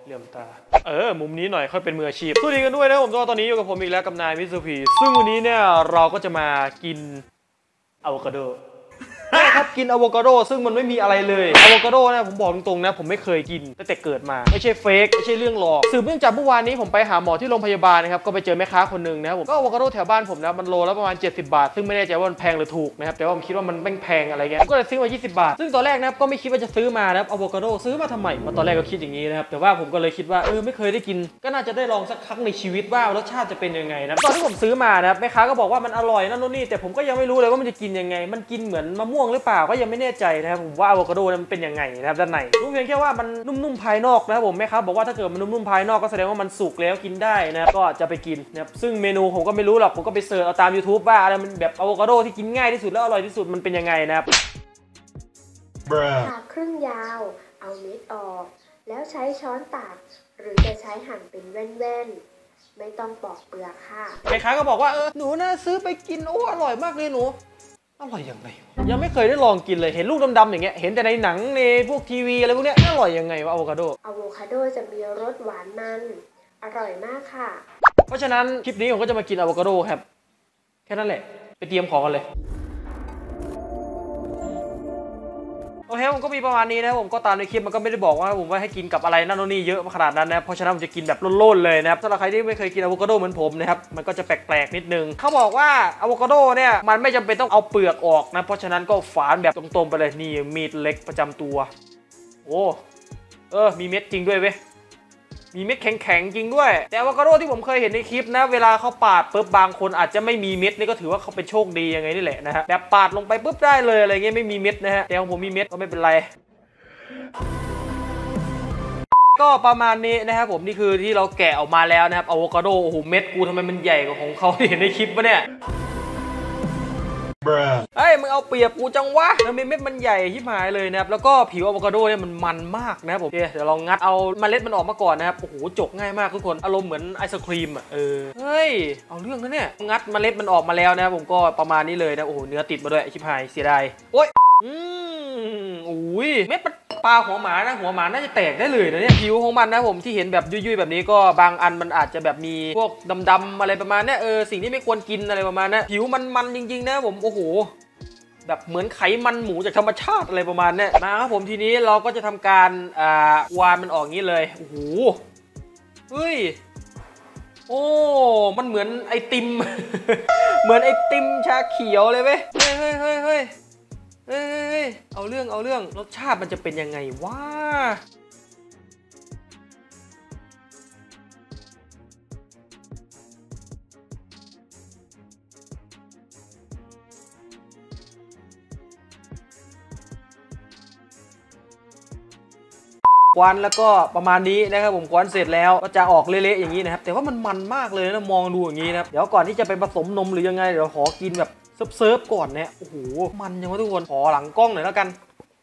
เหลี่ยมตามุมนี้หน่อยค่อยเป็นมืออาชีพสวัสดีกันด้วยนะผมตอนนี้อยู่กับผมอีกแล้วกับนายมิสเตอร์พีซึ่งวันนี้เนี่ยเราก็จะมากินอะโวคาโดครับกินอะโวคาโดซึ่งมันไม่มีอะไรเลยอะโวคาโดนะผมบอกตรงๆนะผมไม่เคยกินตั้งแต่เกิดมาไม่ใช่เฟกไม่ใช่เรื่องหลอกสืบเนื่องจากเมื่อวานนี้ผมไปหาหมอที่โรงพยาบาลนะครับก็ไปเจอแม่ค้าคนหนึ่งนะครับผมก็อะโวคาโดแถวบ้านผมนะมันโลละประมาณ70 บาทซึ่งไม่แน่ใจว่ามันแพงหรือถูกนะครับแต่ว่าผมคิดว่ามันแพงอะไรเงี้ยก็เลยซื้อมา20 บาทซึ่งตอนแรกนะครับก็ไม่คิดว่าจะซื้อมานะครับอะโวคาโดซื้อมาทำไมตอนแรกก็คิดอย่างนี้นะครับแต่ว่าผมก็เลยคิดว่าไม่เคยได้กินก็น่าจะได้ลองสักครั้งในชีวิตว่ารสชาติจะเป็นยังไงนะตอนที่ผมซื้อมานะครับแม่ค้าก็บอกว่ามันอร่อยนั่นนู่นนี่แต่ผมก็ยังไม่รู้เลยว่ามันจะกินยังไงมันกินเหมือนมะม่วงหรือเปล่าก็ยังไม่แน่ใจนะครับผมว่าอะโวคาโดมันเป็นยังไงนะครับด้านในรู้เพียงแค่ว่ามันนุ่มๆภายนอกนะครับผมแม่ค้าบอกว่าถ้าเกิดมันนุ่มๆภายนอกก็แสดงว่ามันสุกแล้วกินได้นะครับก็จะไปกินนะครับซึ่งเมนูผมก็ไม่รู้หรอกผมก็ไปเสิร์ชเอาตาม YouTube ว่าอะไรมันแบบอะโวคาโดที่กินง่ายที่สุดแล้วอร่อยที่สุดมันเป็นยังไงนะครับผ่าครึ่งยาวเอาเม็ดออกแล้วใช้ช้อนตักหรือจะใช้หั่นเป็นแว่นๆไม่ต้องปอกเปลือกค่ะแม่ค้าก็บอกว่าหนูน่าซื้อไปกินอร่อยมากเลยหนูอร่อยยังไงยังไม่เคยได้ลองกินเลยเห็นลูกดำๆอย่างเงี้ยเห็นแต่ในหนังในพวกทีวีอะไรพวกเนี้ยอร่อยยังไงวะอะโวคาโดจะมีรสหวานมันอร่อยมากค่ะเพราะฉะนั้นคลิปนี้ผมก็จะมากินอะโวคาโดครับแค่นั้นแหละไปเตรียมของกันเลยโอเคผมก็มีประมาณนี้นะผมก็ตามในคลิปมันก็ไม่ได้บอกว่าผมว่าให้กินกับอะไรนั่นโน่นนี่เยอะขนาดนั้นนะเพราะฉะนั้นผมจะกินแบบล้นๆเลยนะครับสำหรับใครที่ไม่เคยกินอะโวคาโดเหมือนผมนะครับมันก็จะแปลกๆนิดนึงเขาบอกว่าอะโวคาโดเนี่ยมันไม่จำเป็นต้องเอาเปลือกออกนะเพราะฉะนั้นก็ฝานแบบตรงๆไปเลยนี่มีดเล็กประจำตัวโอ้มีเม็ดจริงด้วยเว้ยมีเม็ดแข็งๆจริงด้วยแต่อะโวคาโดที่ผมเคยเห็นในคลิปนะเวลาเขาปาดปุ๊บบางคนอาจจะไม่มีเม็ดนี่ก็ถือว่าเขาเป็นโชคดียังไงนี่แหละนะฮะแบบปาดลงไปปุ๊บได้เลยอะไรเงี้ยไม่มีเม็ดนะฮะแต่ของผมมีเม็ดก็ไม่เป็นไรก็ประมาณนี้นะครับผมนี่คือที่เราแกะออกมาแล้วนะครับอะโวคาโดโอ้โหเม็ดกูทำไมมันใหญ่กว่าของเขาที่เห็นในคลิปวะเนี่ยเฮ้ยมึงเอาเปรียบกูจังวะแล้วเม็ดมันใหญ่ที่หายเลยนะครับแล้วก็ผิวอะโวคาโดเนี่ยมันมากนะครับผมเดี๋ยวเรางัดเอาเมล็ดมันออกมาก่อนนะครับโอ้โหจกง่ายมากทุกคนอารมณ์เหมือนไอศครีมอ่ะเฮ้ยเอาเรื่องนะเนี่ยงัดเมล็ดมันออกมาแล้วนะครับผมก็ประมาณนี้เลยนะโอ้โหเนื้อติดมาด้วยชิบหายเสียดายโอ๊ยอุ้ยเม็ดมันปลาหัวหมานะหัวหมาน่าจะแตกได้เลยนะเนี่ยผิวของมันนะผมที่เห็นแบบยุ่ยๆแบบนี้ก็บางอันมันอาจจะแบบมีพวกดำๆอะไรประมาณนี้สิ่งที่ไม่ควรกินอะไรประมาณนี้ผิวมันจริงๆนะผมโอ้โหแบบเหมือนไขมันหมูจากธรรมชาติอะไรประมาณนี้มาครับผมทีนี้เราก็จะทำการวานมันออกงี้เลยโอ้โหเฮ้ยโอ้มันเหมือนไอติม เหมือนไอติมชาเขียวเลยเว้ยเฮ้ยเอาเรื่องรสชาติมันจะเป็นยังไงวะกวนแล้วก็ประมาณนี้นะครับผมกวนเสร็จแล้วก็จะออกเละๆอย่างนี้นะครับแต่ว่ามันมากเลยนะมองดูอย่างนี้นะครับเดี๋ยวก่อนที่จะไปผสมนมหรือยังไงเดี๋ยวขอกินแบบเซิร์ฟก่อนเนี่ยโอ้โหมันยังวะทุกคนขอหลังกล้องหน่อยแล้วกัน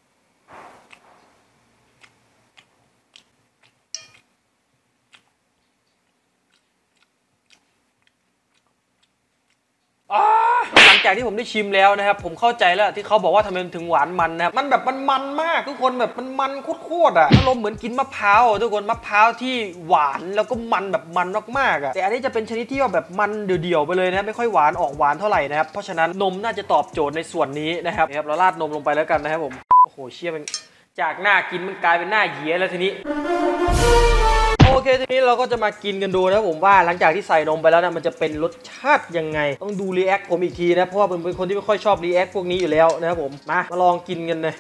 หลังจากที่ผมได้ชิมแล้วนะครับผมเข้าใจแล้วที่เขาบอกว่าทำไมถึงหวานมันนะครับมันแบบมันมากทุกคนแบบมันโคตรอ่ะอารมณ์เหมือนกินมะพร้าวทุกคนมะพร้าวที่หวานแล้วก็มันแบบมันมากๆอ่ะแต่อันนี้จะเป็นชนิดที่ว่าแบบมันเดี่ยวๆไปเลยนะไม่ค่อยหวานออกหวานเท่าไหร่นะครับเพราะฉะนั้นนมน่าจะตอบโจทย์ในส่วนนี้นะครับเราราดนมลงไปแล้วกันนะครับผมโอ้โหเชี่ยมันจากหน้ากินมันกลายเป็นหน้าเหี้ยแล้วทีนี้โอเคทีนี้เราก็จะมากินกันดูนะผมว่าหลังจากที่ใส่นมไปแล้วนะมันจะเป็นรสชาติยังไงต้องดูรีแอคผมอีกทีนะเพราะว่าผมเป็นคนที่ไม่ค่อยชอบรีแอคพวกนี้อยู่แล้วนะครับผมมาลองกินกันเลย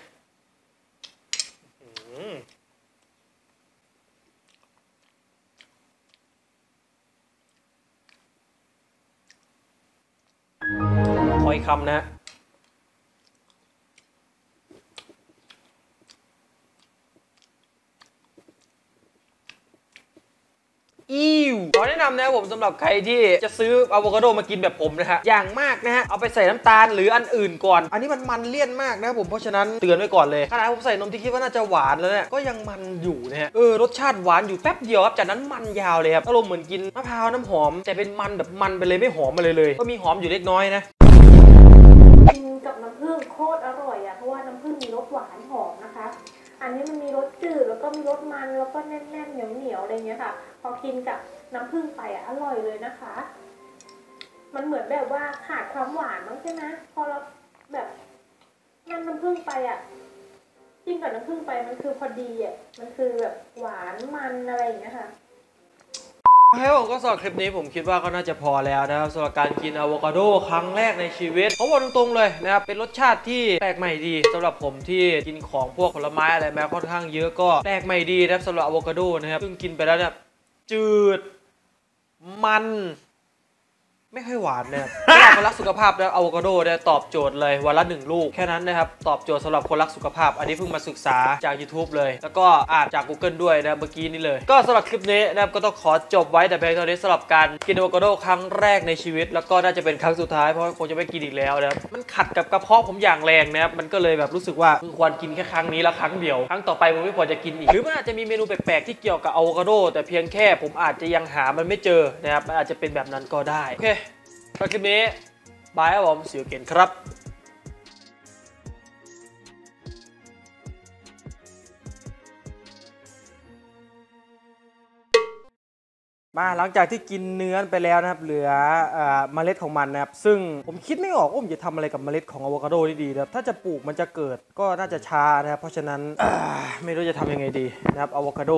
ขออีกคำนะขอแนะนำนะครับผมสำหรับใครที่จะซื้ออะโวคาโดมากินแบบผมนะฮะอย่างมากนะฮะเอาไปใส่น้ำตาลหรืออันอื่นก่อนอันนี้มันเลี่ยนมากนะครับผมเพราะฉะนั้นเตือนไว้ก่อนเลยขณะผมใส่นมที่คิดว่าน่าจะหวานแล้วเนี่ยก็ยังมันอยู่นะฮะรสชาติหวานอยู่แป๊บเดียวครับจากนั้นมันยาวเลยครับอารมณ์เหมือนกินมะพร้าวน้ำหอมแต่เป็นมันแบบมันไปเลยไม่หอมมาเลยก็มีหอมอยู่เล็กน้อยนะกินกับน้ำผึ้งโคตรอร่อยอ่ะเพราะว่าน้ำผึ้งมีรสหวานหอมนะคะอันนี้มันมีรสจืดแล้วก็มีรสมันแล้วก็แน่นๆเหนียวๆอะไรเงี้ยค่ะพอกินกับน้ำผึ้งไปอ่ะอร่อยเลยนะคะ มันเหมือนแบบว่าขาดความหวานมั้งใช่ไหมพอเราแบบนั่นน้ำผึ้งไปอ่ะจิ้มกับน้ำผึ้งไปมันคือพอดีอ่ะมันคือแบบหวานมันอะไรอย่างเงี้ยค่ะให้ผมก็สำหรับคลิปนี้ผมคิดว่าก็น่าจะพอแล้วนะครับสำหรับการกินอะโวคาโดครั้งแรกในชีวิตผมบอกตรงๆเลยนะครับเป็นรสชาติที่แปลกใหม่ดีสำหรับผมที่กินของพวกผลไม้อะไรแม้ค่อนข้างเยอะก็แปลกใหม่ดีนะครับสำหรับอะโวคาโดนะครับซึ่งกินไปแล้วเนี่ยจืดมันไม่ค่อยหวานเนี่ยสำหรับคนรักสุขภาพแล้วอะโวคาโดเนี่ยตอบโจทย์เลยวันละ1 ลูกแค่นั้นนะครับตอบโจทย์สำหรับคนรักสุขภาพอันนี้เพิ่งมาศึกษาจาก YouTube เลยแล้วก็อ่านจาก Google ด้วยนะเมื่อกี้นี้เลยก็สำหรับคลิปนี้นะครับก็ต้องขอจบไว้แต่เพียงเท่านี้สำหรับการกินอะโวคาโดครั้งแรกในชีวิตแล้วก็น่าจะเป็นครั้งสุดท้ายเพราะคงจะไม่กินอีกแล้วนะครับมันขัดกับกระเพาะผมอย่างแรงนะครับมันก็เลยแบบรู้สึกว่าควรกินแค่ครั้งนี้แล้วครั้งเดียวครั้งต่อไปผมไม่ควรจะกินอีกหรือมันอาจจะมีเมนูแปลกๆที่เกี่ยวกับอะโวคาโดแต่เพียงแค่ผมอาจจะยังหามันไม่เจอนะครับมันอาจจะเป็นแบบนั้นก็ได้โอเคสำหรับคลิปนี้บายครับผมsee you againครับมาหลังจากที่กินเนื้อไปแล้วนะครับเหลือเมล็ดของมันนะครับซึ่งผมคิดไม่ออกว่าผมจะทำอะไรกับเมล็ดของอะโวคาโดที่ดีนะครับถ้าจะปลูกมันจะเกิดก็น่าจะช้านะครับเพราะฉะนั้นไม่รู้จะทำยังไงดีนะครับอะโวคาโด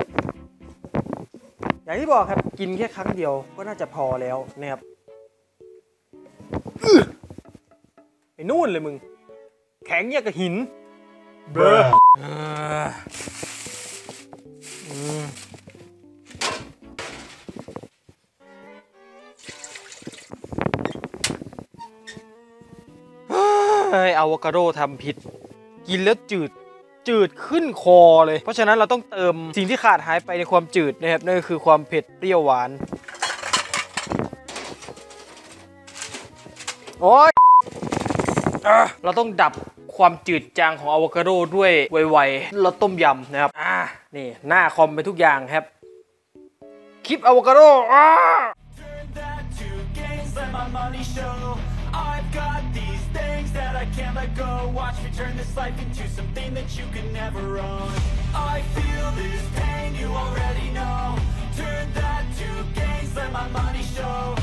อย่างที่บอกครับกินแค่ครั้งเดียวก็น่าจะพอแล้วนะครับไอ้นู่นเลยมึงแข็งอย่างกับหินเบรอะโวคาโดทำผิดกินแล้วจืดขึ้นคอเลยเพราะฉะนั้นเราต้องเติมสิ่งที่ขาดหายไปในความจืดนะครับนั่นก็คือความเผ็ดเปรี้ยวหวานโอ๊ยเราต้องดับความจืดจางของอะโวคาโดด้วยไวๆเราต้มยำนะครับนี่หน้าคอมเป็นทุกอย่างครับคลิปอะโวคาโดI've got these things that I can't let go. Watch me turn this life into something that you can never own. I feel this pain, you already know. Turn that to gains, let my money show.